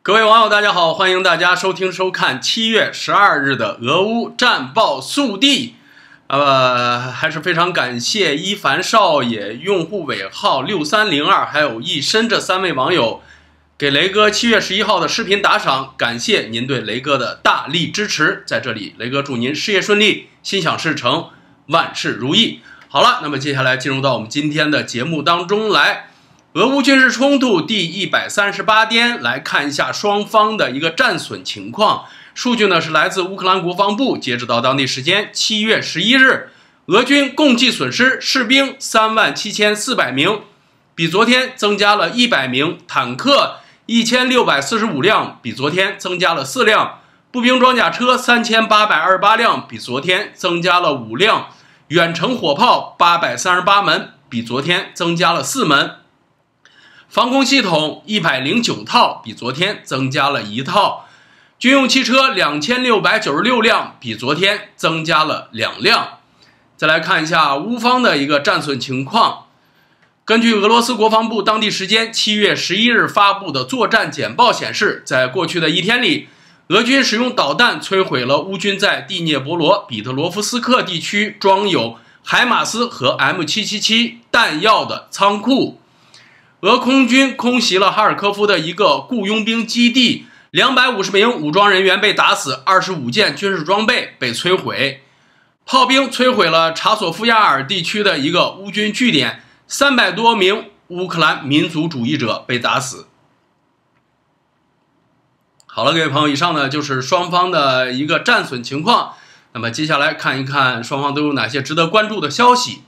各位网友，大家好，欢迎大家收听收看7月12日的俄乌战报速递。还是非常感谢一凡少爷、用户尾号6302还有一身这3位网友给雷哥7月11号的视频打赏，感谢您对雷哥的大力支持。在这里，雷哥祝您事业顺利，心想事成，万事如意。好了，那么接下来进入到我们今天的节目当中来。俄乌军事冲突第138天，来看一下双方的一个战损情况。数据呢是来自乌克兰国防部，截止到当地时间7月11日，俄军共计损失士兵37400名，比昨天增加了100名；坦克1645辆，比昨天增加了4辆；步兵装甲车3828辆，比昨天增加了5辆；远程火炮838门，比昨天增加了4门。防空系统109套，比昨天增加了1套；军用汽车2696辆，比昨天增加了2辆。再来看一下乌方的一个战损情况。根据俄罗斯国防部当地时间7月11日发布的作战简报显示，在过去的一天里，俄军使用导弹摧毁了乌军在第聂伯罗彼得罗夫斯克地区装有海马斯和 M777 弹药的仓库。俄空军空袭了哈尔科夫的一个雇佣兵基地，250名武装人员被打死，25件军事装备被摧毁。炮兵摧毁了查索夫亚尔地区的一个乌军据点，300多名乌克兰民族主义者被打死。好了，各位朋友，以上呢就是双方的一个战损情况。那么接下来看一看双方都有哪些值得关注的消息。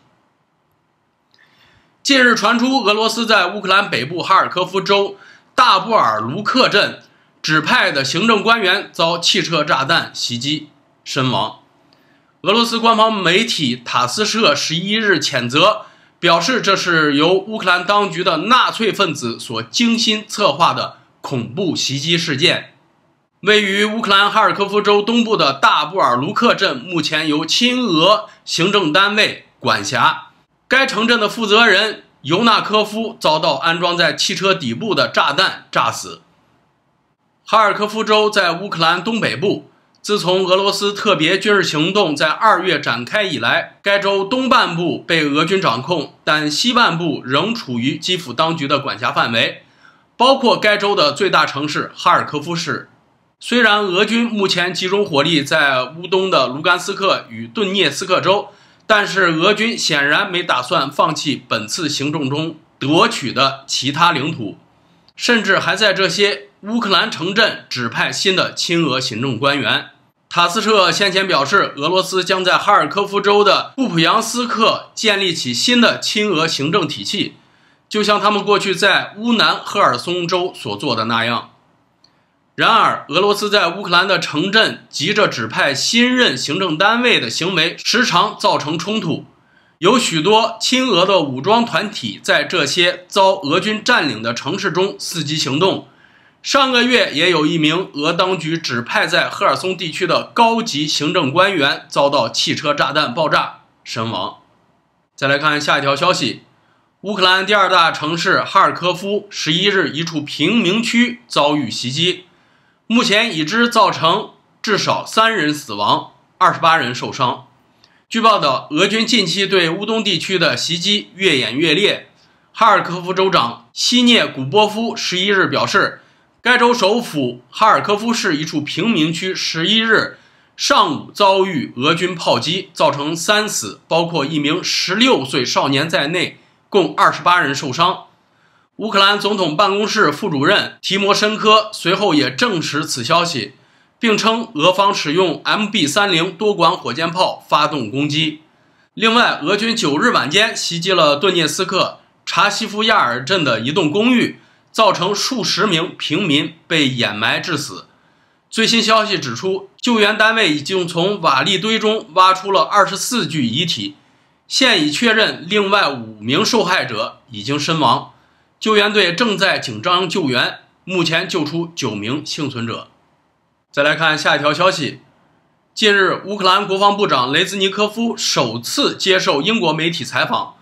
近日传出，俄罗斯在乌克兰北部哈尔科夫州大布尔卢克镇指派的行政官员遭汽车炸弹袭击身亡。俄罗斯官方媒体塔斯社11日谴责，表示这是由乌克兰当局的纳粹分子所精心策划的恐怖袭击事件。位于乌克兰哈尔科夫州东部的大布尔卢克镇目前由亲俄行政单位管辖。该城镇的负责人尤纳科夫遭到安装在汽车底部的炸弹炸死。哈尔科夫州在乌克兰东北部，自从俄罗斯特别军事行动在2月展开以来，该州东半部被俄军掌控，但西半部仍处于基辅当局的管辖范围，包括该州的最大城市哈尔科夫市。虽然俄军目前集中火力在乌东的卢甘斯克与顿涅斯克州，但是俄军显然没打算放弃本次行动中夺取的其他领土，甚至还在这些乌克兰城镇指派新的亲俄行政官员。塔斯社先前表示，俄罗斯将在哈尔科夫州的库普扬斯克建立起新的亲俄行政体系，就像他们过去在乌南赫尔松州所做的那样。然而，俄罗斯在乌克兰的城镇急着指派新任行政单位的行为时常造成冲突，有许多亲俄的武装团体在这些遭俄军占领的城市中伺机行动。上个月也有一名俄当局指派在赫尔松地区的高级行政官员遭到汽车炸弹爆炸身亡。再来看下一条消息，乌克兰第2大城市哈尔科夫11日一处贫民区遭遇袭击，目前已知造成至少3人死亡，28人受伤。据报道，俄军近期对乌东地区的袭击越演越烈。哈尔科夫州长西涅古波夫11日表示，该州首府哈尔科夫市一处贫民区11日上午遭遇俄军炮击，造成3死，包括一名16岁少年在内，共28人受伤。乌克兰总统办公室副主任提摩申科随后也证实此消息，并称俄方使用 MB30 多管火箭炮发动攻击。另外，俄军9日晚间袭击了顿涅斯克查西夫亚尔镇的一栋公寓，造成数十名平民被掩埋致死。最新消息指出，救援单位已经从瓦砾堆中挖出了24具遗体，现已确认另外5名受害者已经身亡。救援队正在紧张救援，目前救出9名幸存者。再来看下一条消息，近日乌克兰国防部长雷兹尼科夫首次接受英国媒体采访，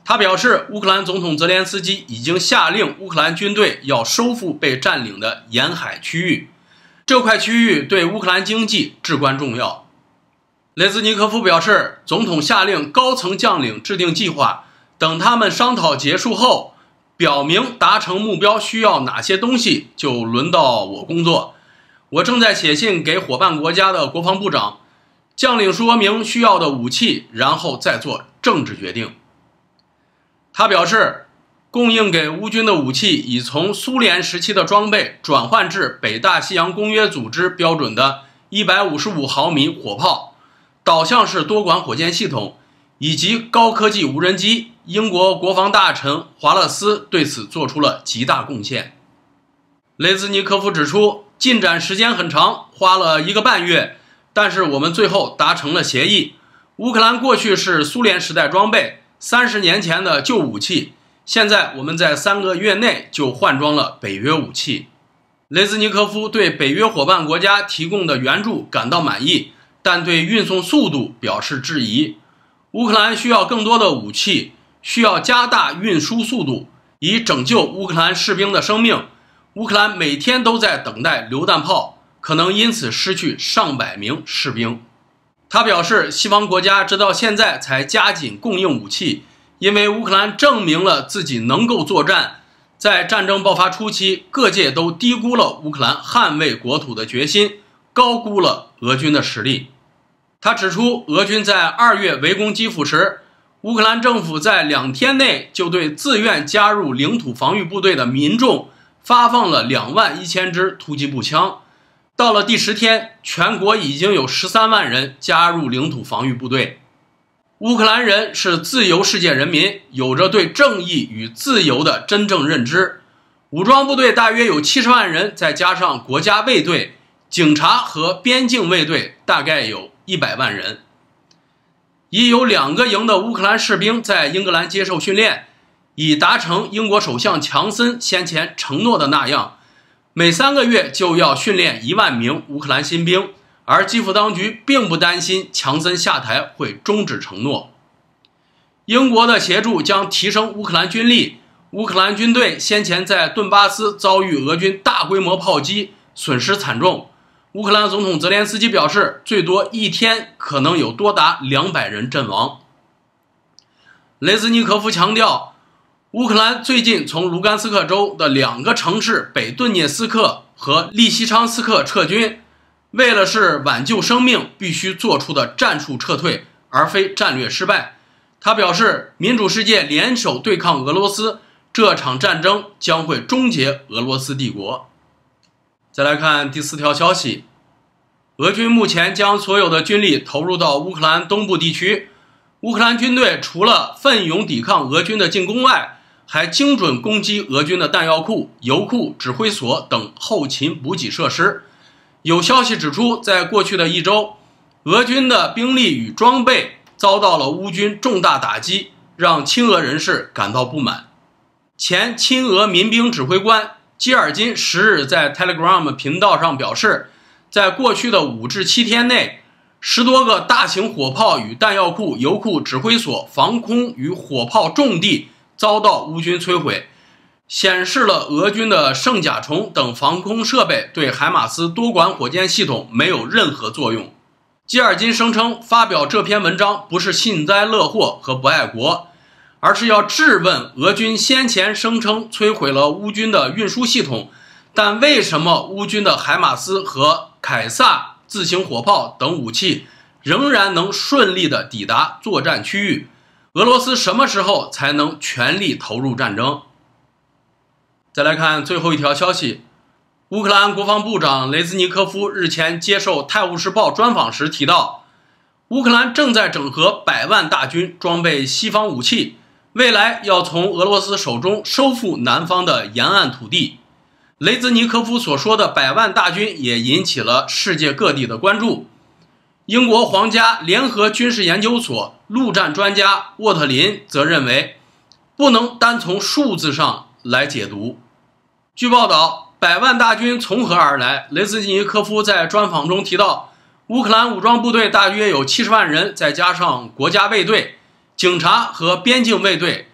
他表示，乌克兰总统泽连斯基已经下令乌克兰军队要收复被占领的沿海区域，这块区域对乌克兰经济至关重要。雷兹尼科夫表示，总统下令高层将领制定计划，等他们商讨结束后，表明达成目标需要哪些东西，就轮到我工作。我正在写信给伙伴国家的国防部长，将领说明需要的武器，然后再做政治决定。他表示，供应给乌军的武器已从苏联时期的装备转换至北大西洋公约组织标准的155毫米火炮、导向式多管火箭系统以及高科技无人机。英国国防大臣华勒斯对此做出了极大贡献。雷兹尼科夫指出，进展时间很长，花了1个半月，但是我们最后达成了协议。乌克兰过去是苏联时代装备，30年前的旧武器，现在我们在3个月内就换装了北约武器。雷兹尼科夫对北约伙伴国家提供的援助感到满意，但对运送速度表示质疑。乌克兰需要更多的武器，需要加大运输速度，以拯救乌克兰士兵的生命。乌克兰每天都在等待榴弹炮，可能因此失去上百名士兵。他表示，西方国家直到现在才加紧供应武器，因为乌克兰证明了自己能够作战。在战争爆发初期，各界都低估了乌克兰捍卫国土的决心，高估了俄军的实力。他指出，俄军在2月围攻基辅时，乌克兰政府在2天内就对自愿加入领土防御部队的民众发放了21000支突击步枪。到了第10天，全国已经有13万人加入领土防御部队。乌克兰人是自由世界人民，有着对正义与自由的真正认知。武装部队大约有70万人，再加上国家卫队、警察和边境卫队，大概有100万人。已有2个营的乌克兰士兵在英格兰接受训练，以达成英国首相强森先前承诺的那样，每3个月就要训练1万名乌克兰新兵，而基辅当局并不担心强森下台会终止承诺。英国的协助将提升乌克兰军力。乌克兰军队先前在顿巴斯遭遇俄军大规模炮击，损失惨重。乌克兰总统泽连斯基表示，最多1天可能有多达200人阵亡。雷兹尼科夫强调，乌克兰最近从卢甘斯克州的2个城市北顿涅斯克和利西昌斯克撤军，为了是挽救生命必须做出的战术撤退，而非战略失败。他表示，民主世界联手对抗俄罗斯，这场战争将会终结俄罗斯帝国。再来看第4条消息，俄军目前将所有的军力投入到乌克兰东部地区。乌克兰军队除了奋勇抵抗俄军的进攻外，还精准攻击俄军的弹药库、油库、指挥所等后勤补给设施。有消息指出，在过去的1周，俄军的兵力与装备遭到了乌军重大打击，让亲俄人士感到不满。前亲俄民兵指挥官基尔金10日在 Telegram 频道上表示，在过去的5至7天内，10多个大型火炮与弹药库、油库、指挥所、防空与火炮重地遭到乌军摧毁，显示了俄军的圣甲虫等防空设备对海马斯多管火箭系统没有任何作用。基尔金声称，发表这篇文章不是幸灾乐祸和不爱国，而是要质问俄军先前声称摧毁了乌军的运输系统，但为什么乌军的海马斯和凯撒自行火炮等武器仍然能顺利地抵达作战区域？俄罗斯什么时候才能全力投入战争？再来看最后一条消息，乌克兰国防部长雷兹尼科夫日前接受《泰晤士报》专访时提到，乌克兰正在整合100万大军，装备西方武器，未来要从俄罗斯手中收复南方的沿岸土地。雷兹尼科夫所说的100万大军也引起了世界各地的关注。英国皇家联合军事研究所陆战专家沃特林则认为，不能单从数字上来解读。据报道，100万大军从何而来？雷兹尼科夫在专访中提到，乌克兰武装部队大约有70万人，再加上国家卫队、警察和边境卫队，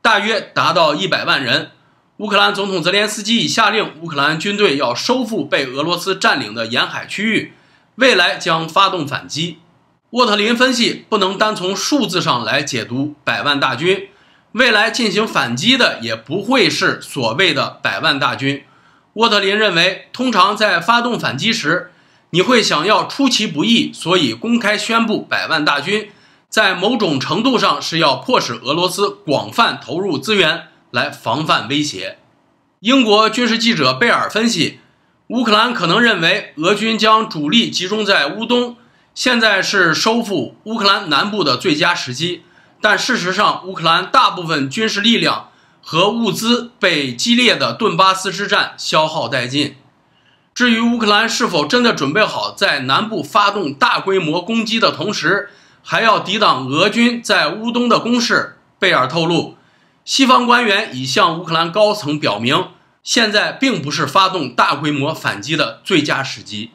大约达到100万人。乌克兰总统泽连斯基已下令乌克兰军队要收复被俄罗斯占领的沿海区域，未来将发动反击。沃特林分析，不能单从数字上来解读100万大军，未来进行反击的也不会是所谓的100万大军。沃特林认为，通常在发动反击时，你会想要出其不意，所以公开宣布100万大军，在某种程度上是要迫使俄罗斯广泛投入资源来防范威胁。英国军事记者贝尔分析，乌克兰可能认为俄军将主力集中在乌东，现在是收复乌克兰南部的最佳时机，但事实上乌克兰大部分军事力量和物资被激烈的顿巴斯之战消耗殆尽。至于乌克兰是否真的准备好在南部发动大规模攻击的同时，还要抵挡俄军在乌东的攻势，贝尔透露，西方官员已向乌克兰高层表明，现在并不是发动大规模反击的最佳时机。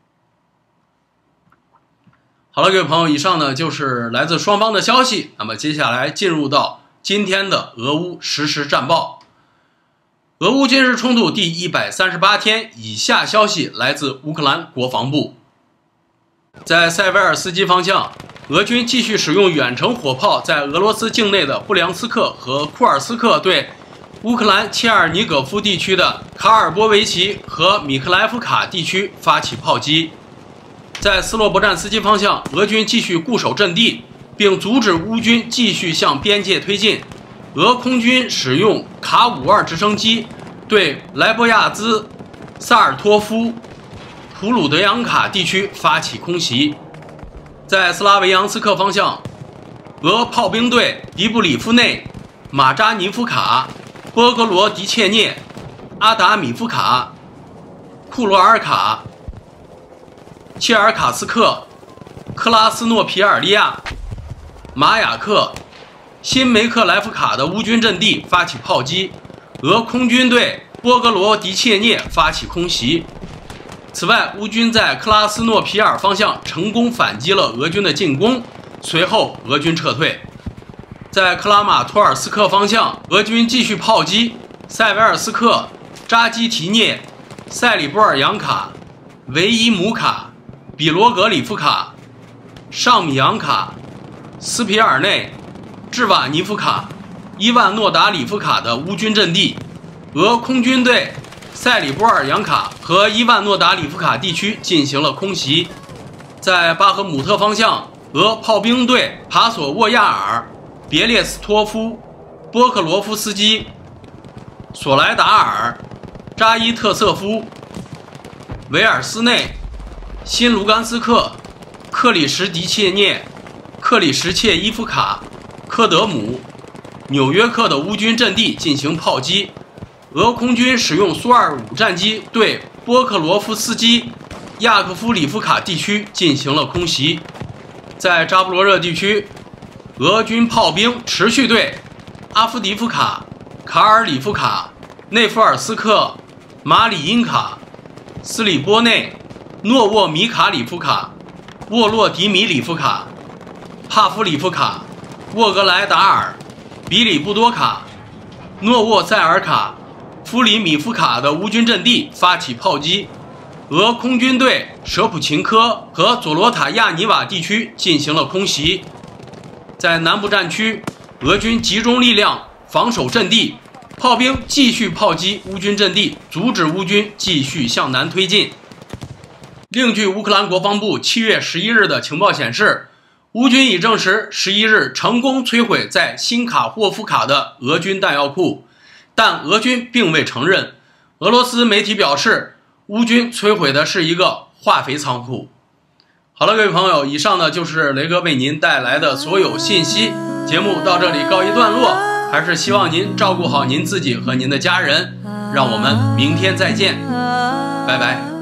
好了，各位朋友，以上呢就是来自双方的消息。那么接下来进入到今天的俄乌实时战报。俄乌军事冲突第138天，以下消息来自乌克兰国防部。在塞维尔斯基方向，俄军继续使用远程火炮，在俄罗斯境内的布良斯克和库尔斯克对乌克兰切尔尼戈夫地区的卡尔波维奇和米克莱夫卡地区发起炮击。在斯洛伯战斯基方向，俄军继续固守阵地，并阻止乌军继续向边界推进。俄空军使用卡52直升机对莱波亚兹、萨尔托夫、普鲁德扬卡地区发起空袭。在斯拉维扬斯克方向，俄炮兵队迪布里夫内、马扎尼夫卡、波格罗迪切涅、阿达米夫卡、库罗尔卡、切尔卡斯克、克拉斯诺皮尔利亚、马雅克、新梅克莱夫卡的乌军阵地发起炮击，俄空军对波格罗迪切涅发起空袭。此外，乌军在克拉斯诺皮尔方向成功反击了俄军的进攻，随后俄军撤退。在克拉马托尔斯克方向，俄军继续炮击塞维尔斯克、扎基提涅、塞里波尔扬卡、维伊姆卡、比罗格里夫卡、上米扬卡、斯皮尔内、智瓦尼夫卡、伊万诺达里夫卡的乌军阵地。俄空军对塞里波尔扬卡和伊万诺达里夫卡地区进行了空袭。在巴赫姆特方向，俄炮兵队帕索沃亚尔、别列斯托夫、波克罗夫斯基、索莱达尔、扎伊特瑟夫、维尔斯内、新卢甘斯克、克里什迪切涅、克里什切伊夫卡、科德姆、纽约克的乌军阵地进行炮击。俄空军使用苏25战机对波克罗夫斯基、亚克夫里夫卡地区进行了空袭。在扎布罗热地区，俄军炮兵持续对阿夫迪夫卡、卡尔里夫卡、内弗尔斯克、马里因卡、斯里波内、诺沃米卡里夫卡、沃洛迪米里夫卡、帕夫里夫卡、沃格莱达尔、比里布多卡、诺沃塞尔卡、夫里米夫卡的乌军阵地发起炮击。俄空军对舍普琴科和佐罗塔亚尼瓦地区进行了空袭。在南部战区，俄军集中力量防守阵地，炮兵继续炮击乌军阵地，阻止乌军继续向南推进。另据乌克兰国防部7月11日的情报显示，乌军已证实11日成功摧毁在新卡霍夫卡的俄军弹药库，但俄军并未承认。俄罗斯媒体表示，乌军摧毁的是一个化肥仓库。好了，各位朋友，以上呢就是雷哥为您带来的所有信息。节目到这里告一段落，还是希望您照顾好您自己和您的家人。让我们明天再见，拜拜。